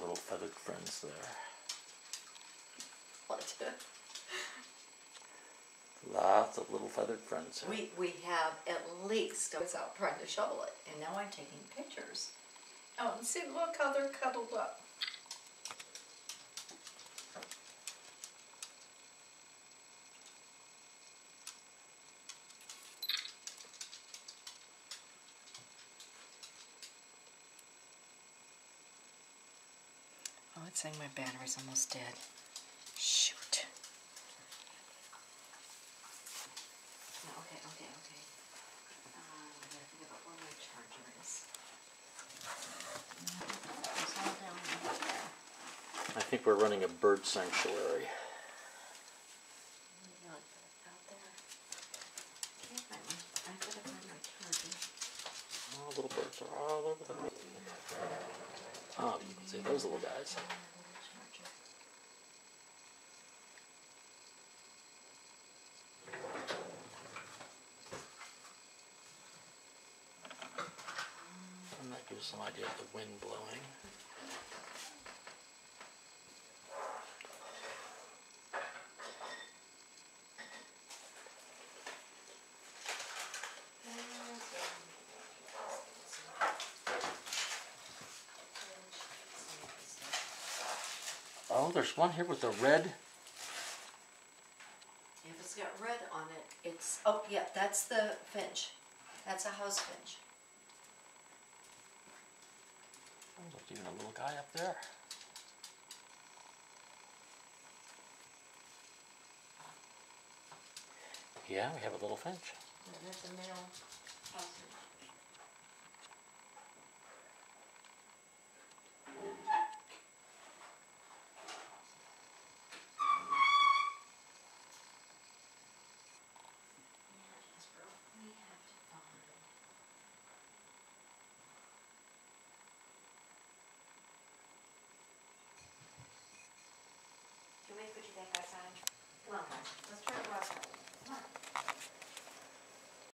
little feathered friends there. What? Lots of little feathered friends. We have at least, I was out trying to shovel it, and now I'm taking pictures. Oh, and see, look how they're cuddled up. Oh, it's saying my battery's almost dead. Shoot. No, okay. I gotta think about where my charger is. It's all down there. I think we're running a bird sanctuary. Out there. Can't find my, I gotta find my charger. Oh, little birds are all over the place. Oh, you can see those little guys. And that gives some idea of the wind blowing. Oh, there's one here with a red. If it's got red on it, it's, oh yeah, that's the finch. That's a house finch. Oh, there's even a little guy up there. Yeah, we have a little finch. And there's a male house finch. Can we put you back outside? Come on, guys. Let's try to go outside. Come on.